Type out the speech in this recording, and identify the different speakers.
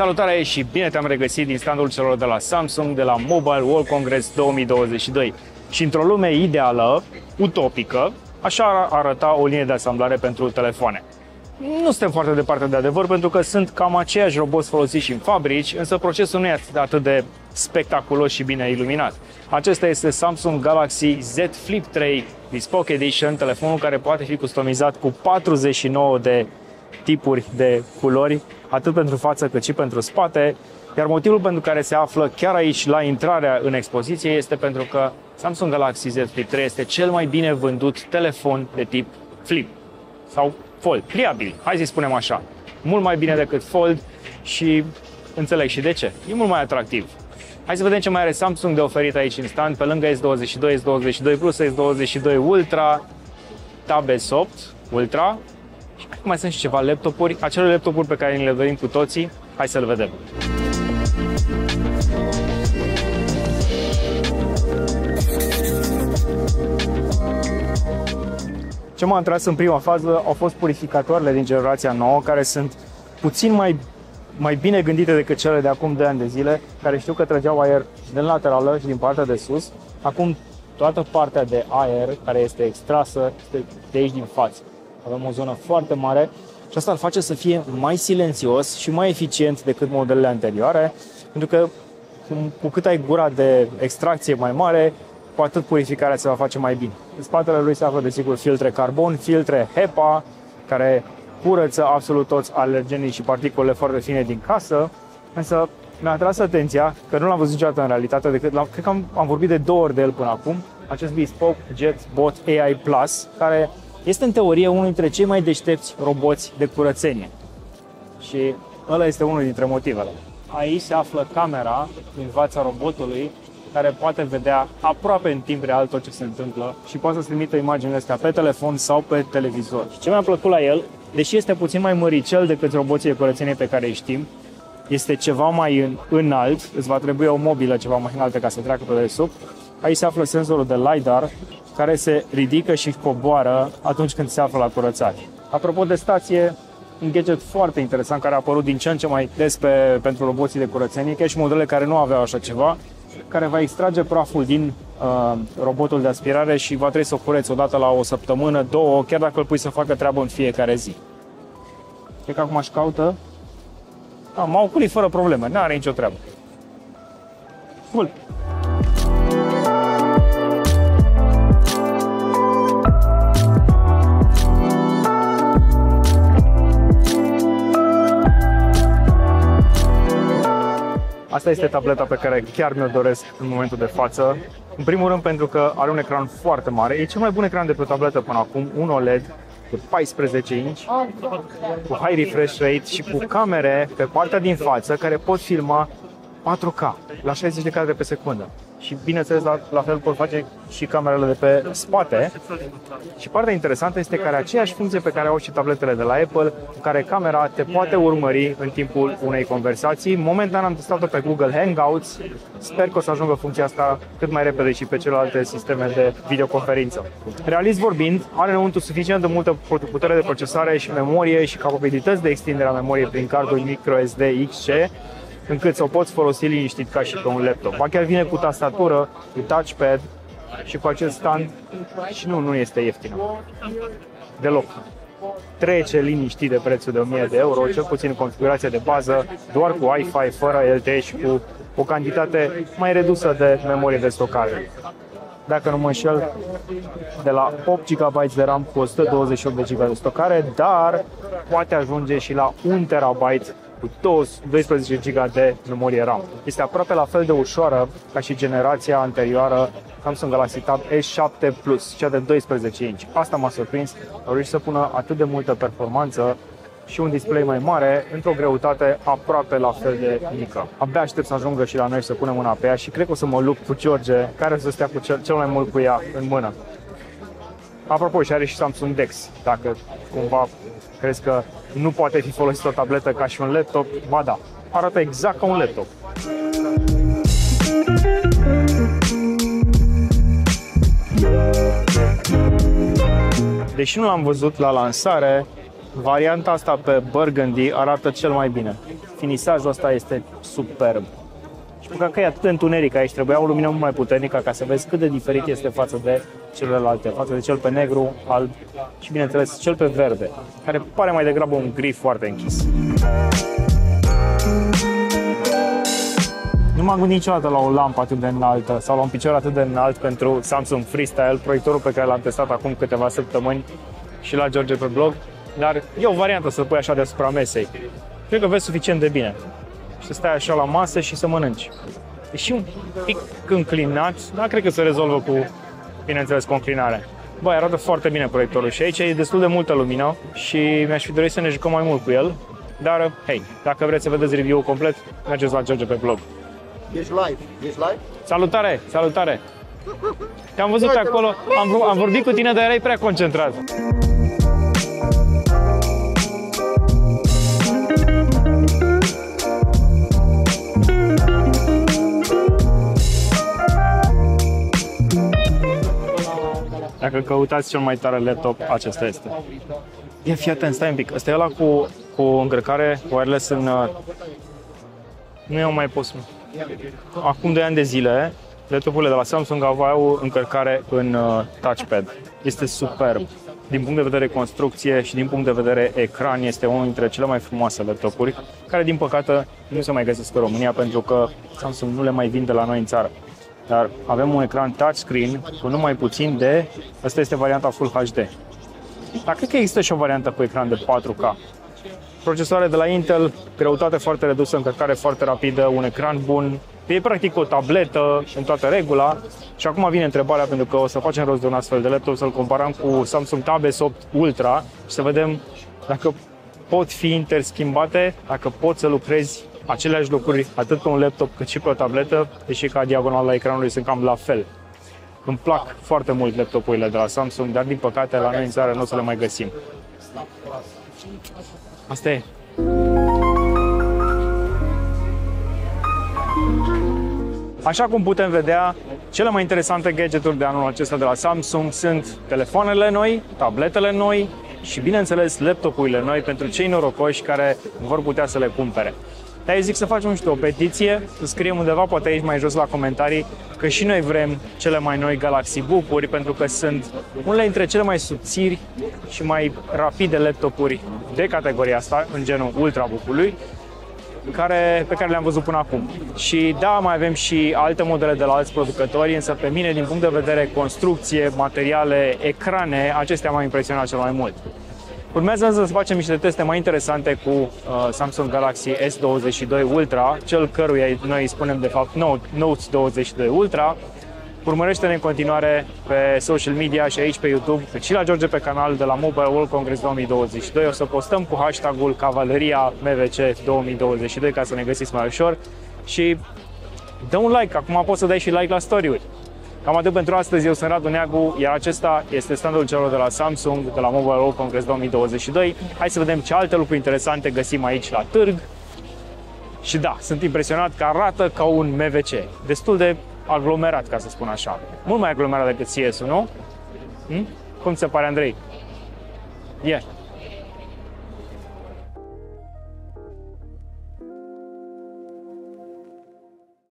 Speaker 1: Salutare și bine te-am regăsit din standul celor de la Samsung, de la Mobile World Congress 2022. Și într-o lume ideală, utopică, așa ar arăta o linie de asamblare pentru telefoane. Nu suntem foarte departe de adevăr, pentru că sunt cam aceiași roboți folosiți și în fabrici, însă procesul nu e atât de spectaculos și bine iluminat. Acesta este Samsung Galaxy Z Flip 3 Bespoke Edition, telefonul care poate fi customizat cu 49 de tipuri de culori, atât pentru față cât și pentru spate, iar motivul pentru care se află chiar aici la intrarea în expoziție este pentru că Samsung Galaxy Z Flip 3 este cel mai bine vândut telefon de tip flip sau fold, pliabil, hai să spunem așa. Mult mai bine decât fold și înțeleg și de ce. E mult mai atractiv. Hai să vedem ce mai are Samsung de oferit aici în stand, pe lângă S22, S22 Plus, S22 Ultra, Tab S8 Ultra. Și cred că mai sunt și ceva laptopuri, acele laptopuri pe care ni le dorim cu toții. Hai să le vedem. Ce m-a atras în prima fază au fost purificatoarele din generația nouă, care sunt puțin mai bine gândite decât cele de acum 2 ani de zile, care știu că trăgeau aer din laterală și din partea de sus. Acum toată partea de aer care este extrasă este de aici din față. Avem o zonă foarte mare și asta îl face să fie mai silențios și mai eficient decât modelele anterioare, pentru că cu cât ai gura de extracție mai mare, cu atât purificarea se va face mai bine. În spatele lui se află, desigur, filtre carbon, filtre HEPA, care curăță absolut toți alergenii și particulele foarte fine din casă, însă mi-a atras atenția că nu l-am văzut niciodată în realitate, cred că am vorbit de 2 ori de el până acum, acest Bespoke JetBot AI Plus, care este în teorie unul dintre cei mai deștepți roboți de curățenie. Și ăla este unul dintre motivele. Aici se află camera din fața robotului, care poate vedea aproape în timp real tot ce se întâmplă și poate să-ți trimită imaginile astea pe telefon sau pe televizor. Și ce mi-a plăcut la el, deși este puțin mai măricel decât roboții de curățenie pe care îi știm, este ceva mai înalt, îți va trebui o mobilă ceva mai înaltă ca să treacă pe dedesubt. Aici se află senzorul de LiDAR, care se ridică și coboară atunci când se află la curățare. Apropo de stație, un gadget foarte interesant care a apărut din ce în ce mai des pentru roboții de curățenie, chiar și modele care nu aveau așa ceva, care va extrage praful din robotul de aspirare și va trebui să o cureți odată la o săptămână, 2, chiar dacă îl pui să facă treabă în fiecare zi. Cred că acum își caută. M-a oculit fără probleme, nu are nicio treabă. Cool. Asta este tableta pe care chiar mi-o doresc în momentul de față. În primul rând pentru că are un ecran foarte mare. E cel mai bun ecran de pe o tabletă până acum, un OLED de 14 inch, cu high refresh rate și cu camere pe partea din față care pot filma 4K la 60 de cadre pe secundă. Și bineînțeles, la fel pot face și camerele de pe spate. Și partea interesantă este că are aceeași funcție pe care au și tabletele de la Apple, în care camera te poate urmări în timpul unei conversații. Momentan am testat-o pe Google Hangouts. Sper că o să ajungă funcția asta cât mai repede și pe celelalte sisteme de videoconferință. Realist vorbind, are înăuntru suficient de multă putere de procesare și memorie și capabilități de extindere a memoriei prin cardul microSD XC, încât să o poți folosi liniștit ca și pe un laptop. Ba chiar vine cu tastatură, cu touchpad și cu acest stand și nu este ieftină. Deloc. Trece liniștit de prețul de 1000 de euro, cel puțin în configurația de bază, doar cu Wi-Fi, fără LTE și cu o cantitate mai redusă de memorie de stocare. Dacă nu mă înșel, de la 8 GB de RAM cu 128 de GB de stocare, dar poate ajunge și la 1 TB cu 12 GB de memorie RAM. Este aproape la fel de ușoară ca și generația anterioară Samsung Galaxy Tab S7 Plus, cea de 12 inch. Asta m-a surprins, au reușit să pună atât de multă performanță și un display mai mare într-o greutate aproape la fel de mică. Abia aștept să ajungă și la noi să punem mâna pe ea și cred că o să mă lupt cu George, care o să stea cu cel mai mult cu ea în mână. Apropo, și are și Samsung DeX, dacă cumva crezi că nu poate fi folosit o tabletă ca și un laptop, ba da, arată exact ca un laptop. Deși nu l-am văzut la lansare, varianta asta pe Burgundy arată cel mai bine. Finisajul ăsta este superb. Și pentru că e atât de întuneric aici, trebuia o lumină mult mai puternică ca să vezi cât de diferit este față de celelalte, față de cel pe negru, alb și, bineînțeles, cel pe verde, care pare mai degrabă un gri foarte închis. Nu m-am gândit niciodată la o lampă atât de înaltă sau la un picior atât de înalt pentru Samsung Freestyle, proiectorul pe care l-am testat acum câteva săptămâni și la George pe blog, dar e o variantă să-l pui așa deasupra mesei. Cred că vezi suficient de bine. Și să stai așa la masă și să mănânci. E și un pic înclinat, dar cred că se rezolvă cu, bineînțeles, cu înclinarea. Băi, arată foarte bine proiectorul și aici e destul de multă lumină și mi-aș fi dorit să ne jucăm mai mult cu el. Dar, hei, dacă vreți să vedeți review-ul complet, mergeți la George pe blog.
Speaker 2: Ești live? Ești live?
Speaker 1: Salutare! Salutare! Te-am văzut pe acolo, am vorbit cu tine, dar erai prea concentrat. Dacă căutați cel mai tare laptop, acesta este. Ia, fii atent, stai un pic. Ăsta e ăla cu încărcare wireless în... Nu eu mai pus. Acum 2 ani de zile, laptopurile de la Samsung aveau încărcare în touchpad. Este superb. Din punct de vedere construcție și din punct de vedere ecran, este unul dintre cele mai frumoase laptopuri, care din păcate nu se mai găsesc în România pentru că Samsung nu le mai vinde la noi în țară. Dar avem un ecran touchscreen cu numai puțin de... Asta este varianta Full HD. Dar cred că există și o variantă cu ecran de 4K. Procesoare de la Intel, greutate foarte redusă, încărcare foarte rapidă, un ecran bun. E practic o tabletă în toată regula. Și acum vine întrebarea, pentru că o să facem rost de un astfel de laptop, să-l comparăm cu Samsung Tab S8 Ultra și să vedem dacă pot fi interschimbate, dacă poți să lucrezi aceleași lucruri atât pe un laptop cât și pe o tabletă, deși ca diagonala ecranului sunt cam la fel. Îmi plac foarte mult laptopurile de la Samsung, dar din păcate la noi în țară nu o să le mai găsim. Asta e. Așa cum putem vedea, cele mai interesante gadgeturi de anul acesta de la Samsung sunt telefoanele noi, tabletele noi și, bineînțeles, laptopurile noi pentru cei norocoși care vor putea să le cumpere. Dar eu zic să facem și o petiție, să scriem undeva, poate aici mai jos la comentarii, că și noi vrem cele mai noi Galaxy Book-uri, pentru că sunt unele dintre cele mai subțiri și mai rapide laptopuri de categoria asta, în genul Ultrabook-ului, pe care le-am văzut până acum. Și da, mai avem și alte modele de la alți producători, însă pe mine, din punct de vedere construcție, materiale, ecrane, acestea m-au impresionat cel mai mult. Urmează însă să facem niște teste mai interesante cu Samsung Galaxy S22 Ultra, cel căruia noi îi spunem de fapt Note 22 Ultra. Urmărește-ne în continuare pe social media și aici pe YouTube, cât și la George pe canal de la Mobile World Congress 2022. O să postăm cu hashtagul Cavaleria MVC 2022 ca să ne găsiți mai ușor și dă un like, acum poți să dai și like la story-uri. Cam atât pentru astăzi, eu sunt Radu Neagu, iar acesta este standul celor de la Samsung, de la Mobile World Congress 2022. Hai să vedem ce alte lucruri interesante găsim aici la târg. Și da, sunt impresionat că arată ca un MVC, destul de aglomerat, ca să spun așa. Mult mai aglomerat decât CS-ul, nu? Cum ți se pare, Andrei? Yeah.